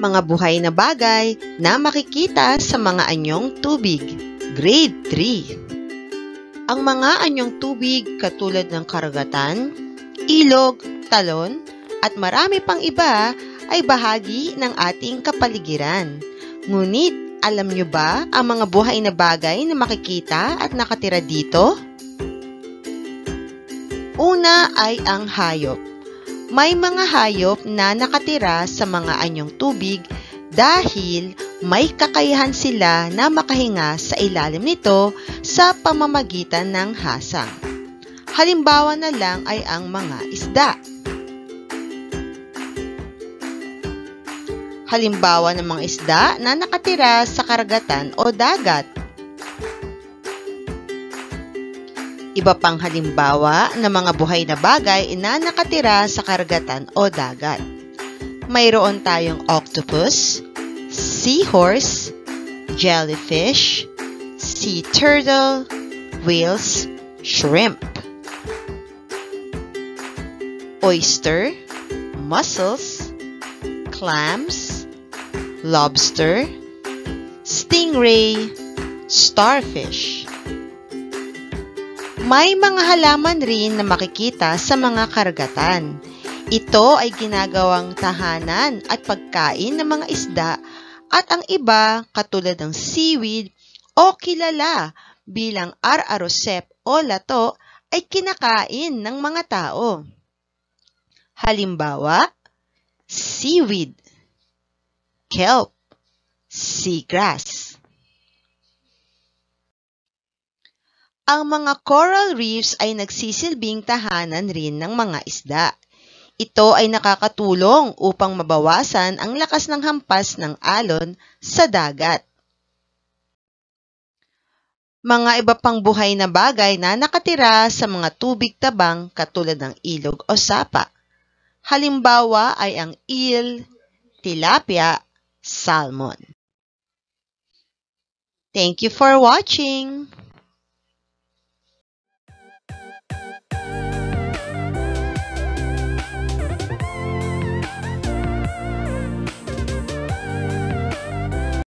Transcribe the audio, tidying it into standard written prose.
Mga buhay na bagay na makikita sa mga anyong tubig. Grade 3. Ang mga anyong tubig katulad ng karagatan, ilog, talon, at marami pang iba ay bahagi ng ating kapaligiran. Ngunit, alam nyo ba ang mga buhay na bagay na makikita at nakatira dito? Una ay ang hayop. May mga hayop na nakatira sa mga anyong tubig dahil may kakayahan sila na makahinga sa ilalim nito sa pamamagitan ng hasang. Halimbawa na lang ay ang mga isda. Halimbawa ng mga isda na nakatira sa karagatan o dagat. Iba pang halimbawa ng mga buhay na bagay na nakatira sa karagatan o dagat. Mayroon tayong octopus, seahorse, jellyfish, sea turtle, whales, shrimp, oyster, mussels, clams, lobster, stingray, starfish. May mga halaman rin na makikita sa mga karagatan. Ito ay ginagawang tahanan at pagkain ng mga isda at ang iba katulad ng seaweed o kilala bilang ar-arosep o lato ay kinakain ng mga tao. Halimbawa, seaweed, kelp, seagrass. Ang mga coral reefs ay nagsisilbing tahanan rin ng mga isda. Ito ay nakakatulong upang mabawasan ang lakas ng hampas ng alon sa dagat. Mga iba pang buhay na bagay na nakatira sa mga tubig tabang katulad ng ilog o sapa. Halimbawa ay ang eel, tilapia, salmon. Thank you for watching!